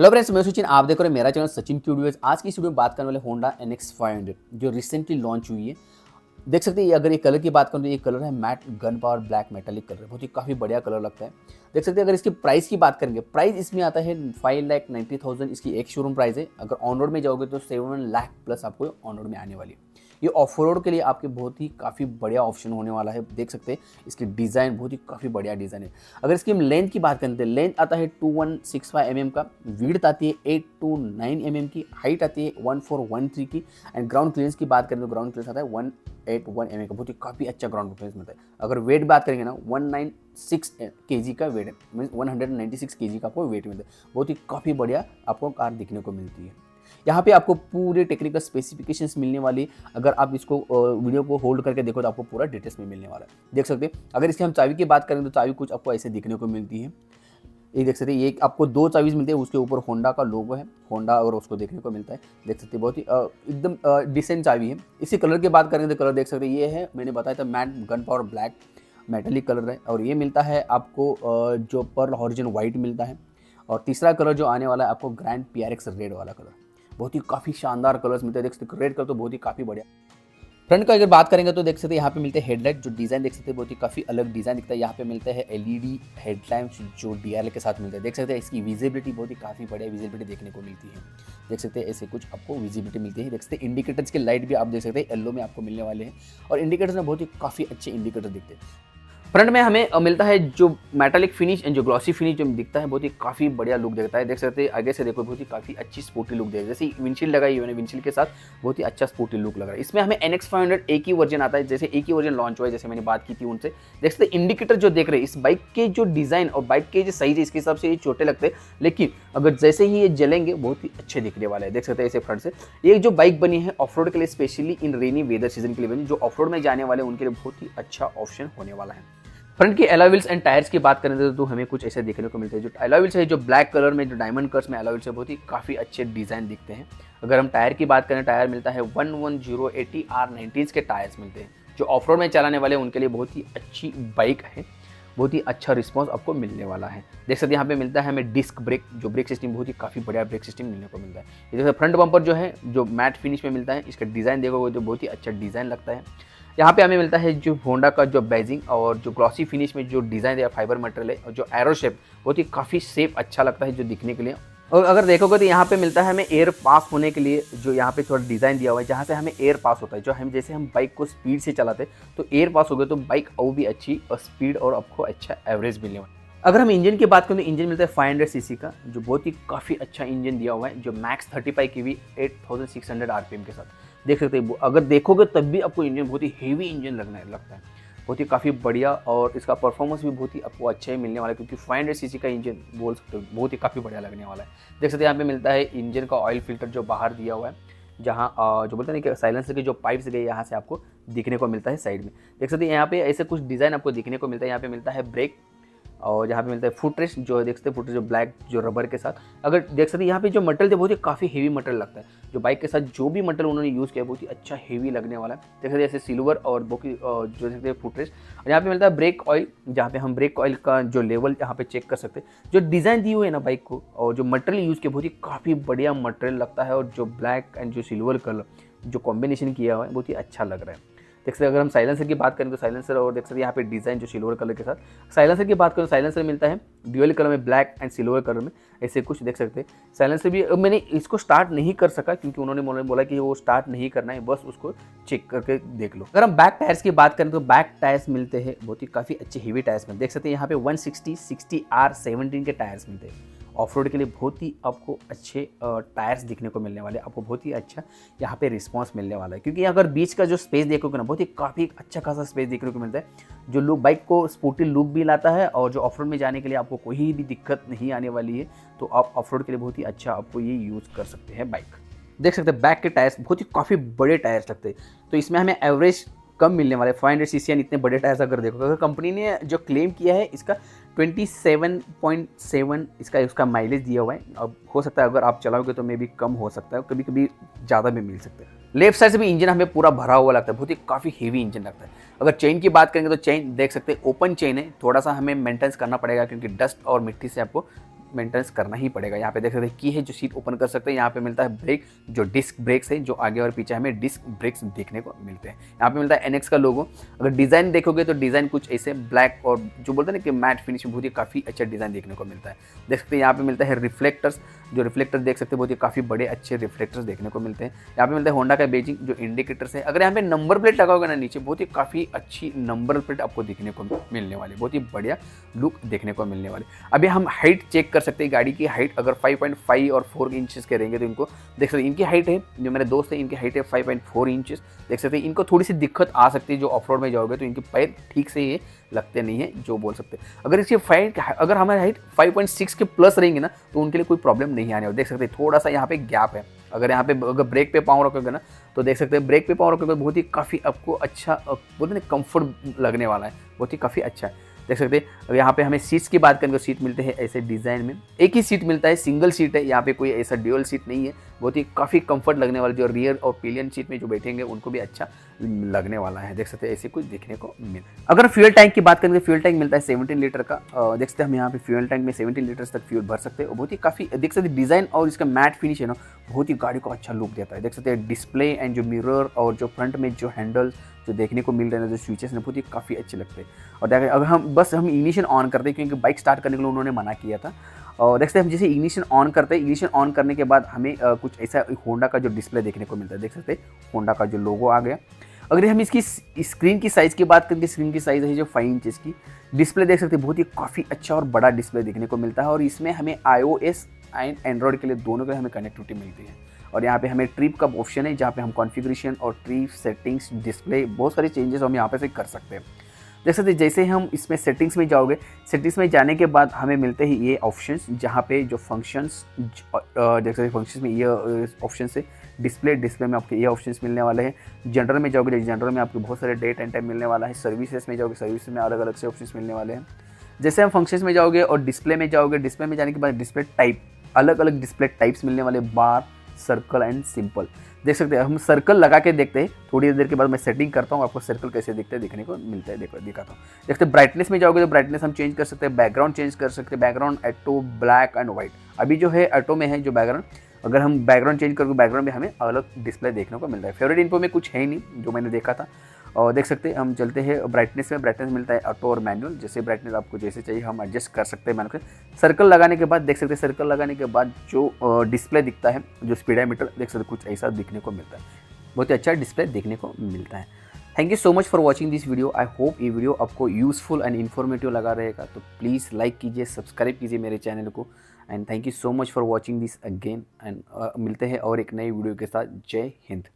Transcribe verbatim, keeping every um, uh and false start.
Hello friends, मैं सचिन, आप देख रहे हैं मेरा चैनल सचिन क्यूडियोज। आज की इस वीडियो में बात करने वाले Honda N X five hundred जो रिसेंटली लॉन्च हुई है। देख सकते हैं अगर ये कलर की बात करूँ तो ये कलर है matt gun power black metallic colour, बहुत ही काफ़ी बढ़िया कलर लगता है। देख सकते हैं अगर इसकी प्राइस की बात करेंगे, प्राइस इसमें आता है फाइव लाख नाइन्टी थाउजेंड इसकी एक शोरूम प्राइस है। अगर ऑन रोड में जाओगे तो सेवन लाख प्लस आपको ऑन रोड में आने वाली है। ये ऑफ रोड के लिए आपके बहुत ही काफ़ी बढ़िया ऑप्शन होने वाला है। देख सकते हैं इसकी डिज़ाइन बहुत ही काफ़ी बढ़िया डिज़ाइन है। अगर इसकी हम लेंथ की बात करते हैं, लेंथ आता है two one six five M M का, विड्थ आती है eight two nine M M की, हाइट आती है वन फोर वन थ्री की, एंड ग्राउंड क्लियरेंस की बात करें तो ग्राउंड क्लियरेंस आता है one eight one M M का, बहुत ही काफ़ी अच्छा ग्राउंड क्लियरेंस मिलता है। अगर वेट बात करेंगे ना one nine six K G का वेट है, mean one hundred ninety six K G का आपको वेट मिलता है। बहुत ही काफ़ी बढ़िया आपको कार दिखने को मिलती है। यहाँ पे आपको पूरे टेक्निकल स्पेसिफिकेशंस मिलने वाली। अगर आप इसको वीडियो को होल्ड करके देखो तो आपको पूरा डिटेल्स में मिलने वाला है। देख सकते हैं अगर इसकी हम चाबी की बात करें तो चाबी कुछ आपको ऐसे दिखने को मिलती है। ये देख सकते हैं, ये आपको दो चाबीज मिलते हैं, उसके ऊपर होंडा का लोगो है, होंडा और उसको देखने को मिलता है। देख सकते हैं बहुत ही एकदम डिसेंट चाबी है। इसी कलर की बात करें तो कलर देख सकते हैं, ये है मैंने बताया था matt gun power black metallic colour है, और ये मिलता है आपको जो पर्ल हॉरिजन वाइट मिलता है। और तीसरा कलर जो आने वाला है आपको grand P R X red वाला कलर, बहुत ही काफ़ी शानदार कलर्स मिलते हैं। देख सकते हैं रेड कलर तो बहुत ही काफ़ी बढ़िया। फ्रंट का अगर बात करेंगे तो देख सकते हैं यहाँ पे मिलते हैं हेडलाइट, जो डिज़ाइन देख सकते हैं बहुत ही काफ़ी अलग डिज़ाइन दिखता है। यहाँ पे मिलते हैं एलईडी हेडलैम्प्स जो डीआरएल के साथ मिलते हैं। देख सकते हैं इसकी विजिबिलिटी बहुत ही काफ़ी बढ़िया विजिबिलिटी देखने को मिलती है। देख सकते हैं ऐसे कुछ आपको विजिबिलिटी मिलती है। देख सकते हैं इंडिकेटर्स के लाइट भी आप देख सकते हैं येलो में आपको मिलने वाले हैं, और इंडिकेटर्स में बहुत ही काफ़ी अच्छे इंडिकेटर दिखते हैं। फ्रंट में हमें मिलता है जो मेटालिक फिनिश एंड जो ग्लॉसी फिनिश जो दिखता है, बहुत ही काफ़ी बढ़िया लुक देता है। देख सकते हैं आगे से देखो बहुत ही काफ़ी अच्छी स्पोर्टी लुक देगा, जैसे विंडशील्ड लगाई हुई है, विंडशील्ड के साथ बहुत ही अच्छा स्पोर्टी लुक लग रहा है। इसमें हमें एन एक्स फाइव हंड्रेड एक ही वर्जन आता है, जैसे एक ही वर्जन लॉन्च हुआ है, जैसे मैंने बात की थी उनसे। देख सकते हैं इंडिकेटर जो देख रहे हैं, इस बाइक के जो डिज़ाइन और बाइक के जो साइज है इसके हिसाब से ये छोटे लगते हैं, लेकिन अगर जैसे ही ये जलेंगे बहुत ही अच्छे दिखने वाले हैं। देख सकते हैं ऐसे फ्रंट से ये जो बाइक बनी है ऑफ रोड के लिए, specially in rainy weather season के लिए बनी, जो ऑफ रोड में जाने वाले उनके लिए बहुत ही अच्छा ऑप्शन होने वाला है। फ्रंट की अलॉय व्हील्स एंड टायर्स की बात करें तो हमें कुछ ऐसे देखने को मिलते हैं। जो अलॉय व्हील्स है जो ब्लैक कलर में जो डायमंड कट्स में अलॉय व्हील्स है, बहुत ही काफ़ी अच्छे डिज़ाइन दिखते हैं। अगर हम टायर की बात करें, टायर मिलता है one one zero eighty R nineteen के टायर्स मिलते हैं, जो ऑफ रोड में चलाने वाले उनके लिए बहुत ही अच्छी बाइक है, बहुत ही अच्छा रिस्पॉन्स आपको मिलने वाला है। देख सकते हैं यहाँ पे मिलता है हमें डिस्क ब्रेक, जो ब्रेक सिस्टम बहुत ही काफ़ी बढ़िया ब्रेक सिस्टम मिलने को मिलता है। ये देखो फ्रंट बम्पर जो है जो मैट फिनिश में मिलता है, इसका डिज़ाइन देखोगे तो बहुत ही अच्छा डिज़ाइन लगता है। यहाँ पे हमें मिलता है जो होंडा का जो बैजिंग और जो ग्लॉसी फिनिश में जो डिज़ाइन है फाइबर मटेरियल है, और जो एरो शेप बहुत ही काफ़ी शेप अच्छा लगता है जो दिखने के लिए। और अगर देखोगे तो यहाँ पे मिलता है हमें एयर पास होने के लिए, जो यहाँ पे थोड़ा डिज़ाइन दिया हुआ है जहाँ से हमें एयर पास होता है। जो हम जैसे हम बाइक को स्पीड से चलाते तो एयर पास हो गए तो बाइक और भी अच्छी और स्पीड और आपको अच्छा एवरेज मिलने वाला है। अगर हम इंजन की बात करें तो इंजन मिलता है फाइव हंड्रेड सीसी का, जो बहुत ही काफ़ी अच्छा इंजन दिया हुआ है, जो मैक्स थर्टी फाइव की V eight thousand six hundred RPM के साथ। देख सकते हैं अगर देखोगे तब भी आपको इंजन बहुत ही हेवी इंजन लगने लगता है, बहुत ही काफ़ी बढ़िया, और इसका परफॉर्मेंस भी बहुत ही आपको अच्छा ही मिलने वाला है, क्योंकि फाइव हंड्रेड सीसी का इंजन बोल सकते हो बहुत ही काफ़ी बढ़िया लगने वाला है। देख सकते हैं यहाँ पे मिलता है इंजन का ऑयल फिल्टर जो बाहर दिया हुआ है, जहाँ जो बोलते हैं कि साइलेंसर के जो पाइप्स गए यहाँ से आपको दिखने को मिलता है साइड में। देख सकते हैं यहाँ पे ऐसे कुछ डिज़ाइन आपको दिखने को मिलता है। यहाँ पे मिलता है ब्रेक, और जहाँ पे मिलता है फुट रेस्ट, जो देख सकते हैं फुट रेस्ट जो ब्लैक जो रबर के साथ। अगर देख सकते हैं यहाँ पे जो मटेरियल थे बहुत ही काफ़ी हेवी मटेरियल लगता है, जो बाइक के साथ जो भी मटेरियल उन्होंने यूज़ किया बहुत ही अच्छा हेवी लगने वाला है। देख सकते हैं जैसे सिल्वर और बोकी जो देखते हैं फुट रेस्ट। और यहाँ पे मिलता है ब्रेक ऑयल, जहाँ पे हम ब्रेक ऑयल का जो लेवल यहाँ पे चेक कर सकते हैं। जो डिज़ाइन दी हुई है ना बाइक को, और जो मटेरियल यूज़ किया बहुत ही काफ़ी बढ़िया मटेरियल लगता है, और जो ब्लैक एंड जो सिल्वर कलर जो कॉम्बिनेशन किया हुआ है बहुत ही अच्छा लग रहा है। देख सकते हैं अगर हम साइलेंसर की बात करें तो साइलेंसर, और देख सकते हैं यहाँ पे डिज़ाइन जो सिल्वर कलर के साथ। साइलेंसर की बात करें तो साइलेंसर मिलता है ड्यूअल कलर में, ब्लैक एंड सिल्वर कलर में, ऐसे कुछ देख सकते हैं। साइलेंसर भी मैंने इसको स्टार्ट नहीं कर सका क्योंकि उन्होंने मुझे बोला कि वो स्टार्ट नहीं करना है, बस उसको चेक करके देख लो। अगर हम बैक टायर्स की बात करें तो बैक टायर्स मिलते हैं बहुत ही काफ़ी अच्छे हेवी टायर्स में। देख सकते हैं यहाँ पे one sixty sixty R seventeen के टायर्स मिलते हैं। ऑफ रोड के लिए बहुत ही आपको अच्छे टायर्स दिखने को मिलने वाले, आपको बहुत ही अच्छा यहाँ पे रिस्पांस मिलने वाला है, क्योंकि अगर बीच का जो स्पेस देखोगे ना बहुत ही काफ़ी अच्छा खासा स्पेस देखने को मिलता है, जो लुक बाइक को स्पोर्टी लुक भी लाता है, और जो ऑफ रोड में जाने के लिए आपको कोई भी दिक्कत नहीं आने वाली है। तो आप ऑफ रोड के लिए बहुत ही अच्छा आपको ये यूज़ कर सकते हैं बाइक। देख सकते हैं बैक के टायर्स बहुत ही काफ़ी बड़े टायर्स लगते हैं, तो इसमें हमें एवरेज कम मिलने वाले फाइव हंड्रेड सीसी इतने बड़े टायर्स अगर देखोगे। अगर कंपनी ने जो क्लेम किया है इसका ट्वेंटी सेवन पॉइंट सेवन इसका उसका माइलेज दिया हुआ है। अब हो सकता है अगर आप चलाओगे तो मे भी कम हो सकता है, कभी कभी ज़्यादा भी मिल सकता है। लेफ्ट साइड से भी इंजन हमें पूरा भरा हुआ लगता है, बहुत ही काफ़ी हेवी इंजन लगता है। अगर चेन की बात करेंगे तो चेन देख सकते हैं ओपन चेन है, थोड़ा सा हमें मेंटेनेंस करना पड़ेगा क्योंकि डस्ट और मिट्टी से आपको मेंटेनेंस करना ही पड़ेगा। यहाँ पे देख सकते हैं की है जो सीट ओपन कर सकते हैं। यहाँ पे मिलता है ब्रेक, जो डिस्क ब्रेक्स है, जो आगे और पीछे हमें डिस्क ब्रेक्स देखने को मिलते हैं। यहाँ पे मिलता है एन एक्स का लोगो। अगर डिज़ाइन देखोगे तो डिज़ाइन कुछ ऐसे ब्लैक और जो बोलते हैं ना कि मैट फिनिश में बहुत ही काफ़ी अच्छा डिज़ाइन देखने को मिलता है। देख सकते हैं यहाँ पे मिलता है रिफ्लेक्टर्स, जो रिफ्लेक्टर देख सकते हैं बहुत ही काफ़ी बड़े अच्छे रिफ्लेक्टर्स देखने को मिलते हैं। यहाँ पे मिलता है होंडा का बेजिंग जो इंडिकेटर्स है। अगर यहाँ पे नंबर प्लेट लगा होगा ना नीचे, बहुत ही काफ़ी अच्छी नंबर प्लेट आपको देखने को मिलने वाली, बहुत ही बढ़िया लुक देखने को मिलने वाली। अभी हम हाइट चेक कर सकते हैं। गाड़ी की हाइट अगर फाइव पॉइंट फाइव और फोर इंचेस के रहेंगे तो इनको देख सकते हैं। इनकी हाइट है, जो मेरे दोस्त है इनकी हाइट है फाइव पॉइंट फोर इंचेस। देख सकते हैं इनको थोड़ी सी दिक्कत आ सकती है, जो ऑफ रोड में जाओगे तो इनके पैर ठीक से ये लगते नहीं है, जो बोल सकते हैं। अगर इसकी फाइट अगर हमारी हाइट फाइव पॉइंट सिक्स के प्लस रहेंगे ना तो उनके लिए कोई प्रॉब्लम नहीं आने वाली। देख सकते हैं थोड़ा सा यहाँ पे गैप है। अगर यहाँ पे अगर ब्रेक पे पाँव रखोगे ना तो देख सकते हैं ब्रेक पे पाँव रखोगे बहुत ही काफ़ी आपको अच्छा बोलते हैं कंफर्ट लगने वाला है, बहुत ही काफ़ी अच्छा है। देख सकते हैं अब यहाँ पे हमें सीट्स की बात करेंगे, सीट मिलते हैं ऐसे डिज़ाइन में, एक ही सीट मिलता है, सिंगल सीट है। यहाँ पे कोई ऐसा ड्यूअल सीट नहीं है, बहुत ही काफ़ी कंफर्ट लगने वाला। जो रियर और पिलियन सीट में जो बैठेंगे उनको भी अच्छा लगने वाला है। देख सकते हैं ऐसे कुछ देखने को मिला। अगर फ्यूल टैंक की बात करेंगे, फ्यूल टैंक मिलता है सेवनटीन लीटर का। देख सकते हैं हम यहाँ पे फ्यूल टैंक में सेवनटीन लीटर तक फ्यूल भर सकते हैं। बहुत ही काफ़ी देख सकते हैं डिज़ाइन और इसका मैट फिनिश है ना, बहुत ही गाड़ी को अच्छा लुक देता है। देख सकते हैं डिस्प्ले एंड जो मिरर और जो फ्रंट में जो हैंडल्स जो देखने को मिल रहे हैं, जो स्विचेस हैं, बहुत ही काफ़ी अच्छे लगते हैं। और देखिए अगर हम बस हम इग्निशन ऑन करते हैं, क्योंकि बाइक स्टार्ट करने के लिए उन्होंने मना किया था। और देखते हैं हम जैसे इग्निशन ऑन करते हैं, इग्निशन ऑन करने के बाद हमें आ, कुछ ऐसा होंडा का जो डिस्प्ले देखने को मिलता है। देख सकते हैं होंडा का जो लोगो आ गया। अगर हम इसकी स्क्रीन की साइज़ की बात करें, स्क्रीन की साइज़ है जो फाइव इंचेस की डिस्प्ले देख सकते हैं, बहुत ही काफ़ी अच्छा और बड़ा डिस्प्ले देखने को मिलता है। और इसमें हमें आईओएस एंड एंड्रॉयड के लिए दोनों के हमें कनेक्टिविटी मिलती है। और यहाँ पे हमें ट्रिप का ऑप्शन है, जहाँ पे हम कॉन्फ़िगरेशन और ट्रिप सेटिंग्स डिस्प्ले बहुत सारे चेंजेस हम यहाँ पे से कर सकते हैं। देख सकते जैसे हम इसमें सेटिंग्स में जाओगे, सेटिंग्स में जाने के बाद हमें मिलते हैं ये ऑप्शंस, जहाँ पे जो फंक्शंस देख सकते फंक्शंस में ये ऑप्शन है। डिस्प्ले डिस्प्ले में आपके ये ऑप्शंस मिलने वाले हैं। जनरल में जाओगे, जनरल में आपको बहुत सारे डेट एंड टाइम मिलने वाला है। सर्विसेज में जाओगे, सर्विस में अलग अलग से ऑप्शंस मिलने वाले हैं। जैसे हम फंक्शंस में जाओगे और डिस्प्ले में जाओगे, डिस्प्ले में जाने के बाद डिस्प्ले टाइप, अलग अलग डिस्प्ले टाइप्स मिलने वाले, बार, सर्कल एंड सिंपल। देख सकते हैं हम सर्कल लगा के देखते हैं, थोड़ी देर के बाद मैं सेटिंग करता हूँ, आपको सर्कल कैसे दिखते हैं देखने को मिलता है। देखो दिखाता हूँ। देखते हैं ब्राइटनेस में जाओगे तो ब्राइटनेस हम चेंज कर सकते हैं, बैकग्राउंड चेंज कर सकते हैं, background auto, black and white. अभी जो है ऑटो में है जो बैकग्राउंड, अगर हम बैकग्राउंड चेंज करोगे बैकग्राउंड में हमें अलग डिस्प्ले देखने को मिलता है। फेवरेट इन्फो में कुछ है ही नहीं जो मैंने देखा था। और देख सकते हैं हम चलते हैं ब्राइटनेस में, ब्राइटनेस मिलता है ऑटो और मैनुअल। जैसे ब्राइटनेस आपको जैसे चाहिए हम एडजस्ट कर सकते हैं मैनुअल। सर्कल लगाने के बाद देख सकते हैं, सर्कल लगाने के बाद जो डिस्प्ले दिखता है, जो स्पीडोमीटर देख सकते कुछ ऐसा दिखने को मिलता है, बहुत ही अच्छा डिस्प्ले देखने को मिलता है। Thank you so much for watching this video. I hope ये वीडियो आपको यूजफुल एंड इन्फॉर्मेटिव लगा रहेगा, तो प्लीज़ लाइक कीजिए, सब्सक्राइब कीजिए मेरे चैनल को। And thank you so much for watching this again. And मिलते हैं और एक नई वीडियो के साथ। जय हिंद।